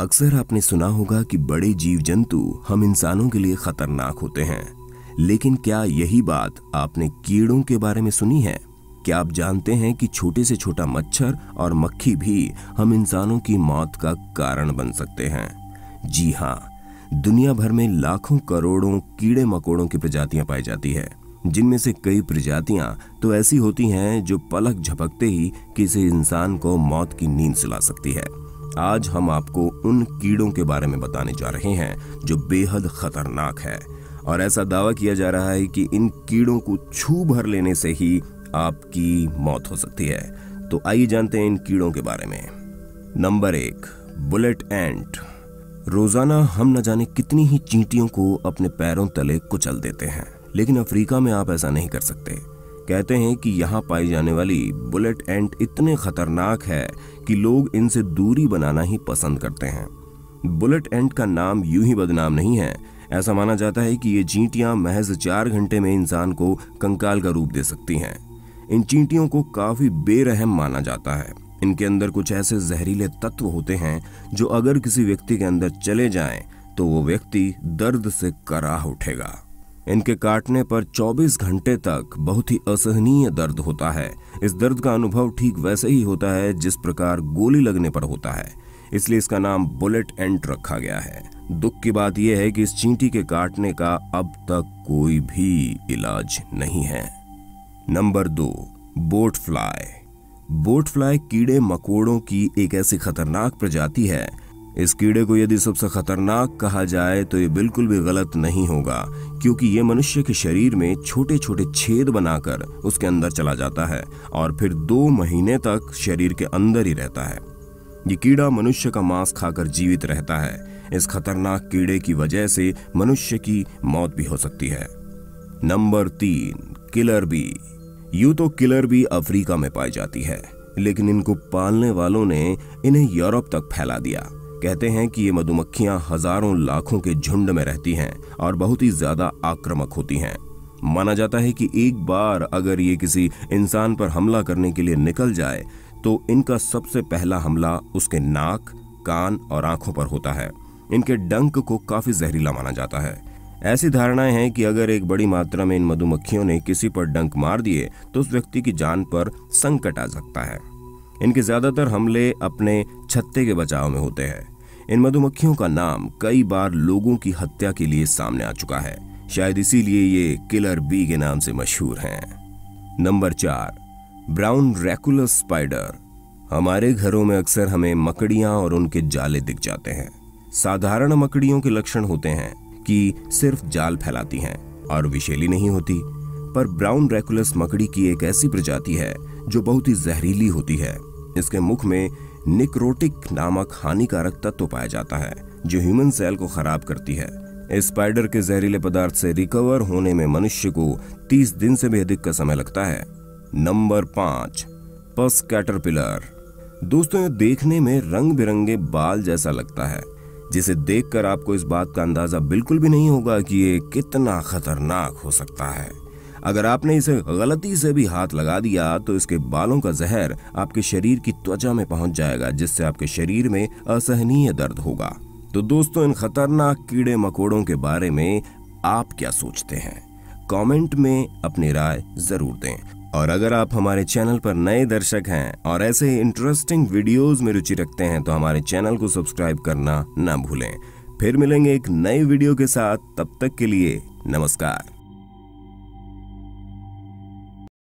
अक्सर आपने सुना होगा कि बड़े जीव जंतु हम इंसानों के लिए खतरनाक होते हैं, लेकिन क्या यही बात आपने कीड़ों के बारे में सुनी है? क्या आप जानते हैं कि छोटे से छोटा मच्छर और मक्खी भी हम इंसानों की मौत का कारण बन सकते हैं? जी हाँ, दुनिया भर में लाखों करोड़ों कीड़े मकोड़ों की प्रजातियां पाई जाती है, जिनमें से कई प्रजातियां तो ऐसी होती हैं जो पलक झपकते ही किसी इंसान को मौत की नींद सुला सकती है। आज हम आपको उन कीड़ों के बारे में बताने जा रहे हैं जो बेहद खतरनाक है, और ऐसा दावा किया जा रहा है कि इन कीड़ों को छू भर लेने से ही आपकी मौत हो सकती है। तो आइए जानते हैं इन कीड़ों के बारे में। Number 1, bullet ant. रोजाना हम न जाने कितनी ही चींटियों को अपने पैरों तले कुचल देते हैं, लेकिन अफ्रीका में आप ऐसा नहीं कर सकते। कहते हैं कि यहाँ पाई जाने वाली बुलेट एंट इतने खतरनाक है कि लोग इनसे दूरी बनाना ही पसंद करते हैं। बुलेट एंट का नाम यूं ही बदनाम नहीं है। ऐसा माना जाता है कि ये चींटियां महज 4 घंटे में इंसान को कंकाल का रूप दे सकती हैं। इन चींटियों को काफी बेरहम माना जाता है। इनके अंदर कुछ ऐसे जहरीले तत्व होते हैं जो अगर किसी व्यक्ति के अंदर चले जाएं तो वो व्यक्ति दर्द से कराह उठेगा। इनके काटने पर 24 घंटे तक बहुत ही असहनीय दर्द होता है। इस दर्द का अनुभव ठीक वैसे ही होता है जिस प्रकार गोली लगने पर होता है, इसलिए इसका नाम बुलेट एंट रखा गया है। दुख की बात यह है कि इस चींटी के काटने का अब तक कोई भी इलाज नहीं है। Number 2, bot fly. Bot fly कीड़े मकोड़ों की एक ऐसी खतरनाक प्रजाति है। इस कीड़े को यदि सबसे खतरनाक कहा जाए तो ये बिल्कुल भी गलत नहीं होगा, क्योंकि ये मनुष्य के शरीर में छोटे छोटे छेद बनाकर उसके अंदर चला जाता है और फिर 2 महीने तक शरीर के अंदर ही रहता है। ये कीड़ा मनुष्य का मांस खाकर जीवित रहता है। इस खतरनाक कीड़े की वजह से मनुष्य की मौत भी हो सकती है। Number 3, killer bee. यूं तो किलर बी अफ्रीका में पाई जाती है, लेकिन इनको पालने वालों ने इन्हें यूरोप तक फैला दिया। कहते हैं कि ये मधुमक्खियां हजारों लाखों के झुंड में रहती हैं और बहुत ही ज्यादा आक्रामक होती हैं। माना जाता है कि एक बार अगर ये किसी इंसान पर हमला करने के लिए निकल जाए तो इनका सबसे पहला हमला उसके नाक, कान और आंखों पर होता है। इनके डंक को काफी जहरीला माना जाता है। ऐसी धारणाएं हैं कि अगर एक बड़ी मात्रा में इन मधुमक्खियों ने किसी पर डंक मार दिए तो उस व्यक्ति की जान पर संकट आ सकता है। इनके ज्यादातर हमले अपने छत्ते के बचाव में होते हैं। इन मधुमक्खियों का नाम कई बार लोगों की हत्या के लिए सामने आ चुका है, शायद इसीलिए ये किलर बी के नाम से मशहूर हैं। Number 4, brown draculas spider. हमारे घरों में अक्सर हमें मकड़ियां और उनके जाले दिख जाते हैं। साधारण मकड़ियों के लक्षण होते हैं कि सिर्फ जाल फैलाती हैं और विषैली नहीं होती, पर ब्राउन ड्रैकुलस मकड़ी की एक ऐसी प्रजाति है जो बहुत ही जहरीली होती है। इसके मुख में निक्रोटिक नामक हानिकारक तत्व पाया जाता है जो ह्यूमन सेल को खराब करती है। इस स्पाइडर के जहरीले पदार्थ से रिकवर होने में मनुष्य को 30 दिन से भी अधिक का समय लगता है। नंबर 5, पस कैटरपिलर। दोस्तों, ये देखने में रंग बिरंगे बाल जैसा लगता है, जिसे देखकर आपको इस बात का अंदाजा बिल्कुल भी नहीं होगा कि ये कितना खतरनाक हो सकता है। अगर आपने इसे गलती से भी हाथ लगा दिया तो इसके बालों का जहर आपके शरीर की त्वचा में पहुंच जाएगा, जिससे आपके शरीर में असहनीय दर्द होगा। तो दोस्तों, इन खतरनाक कीड़े मकोड़ों के बारे में आप क्या सोचते हैं? कमेंट में अपनी राय जरूर दें। और अगर आप हमारे चैनल पर नए दर्शक हैं और ऐसे इंटरेस्टिंग वीडियोस में रुचि रखते हैं तो हमारे चैनल को सब्सक्राइब करना ना भूलें। फिर मिलेंगे एक नए वीडियो के साथ, तब तक के लिए नमस्कार।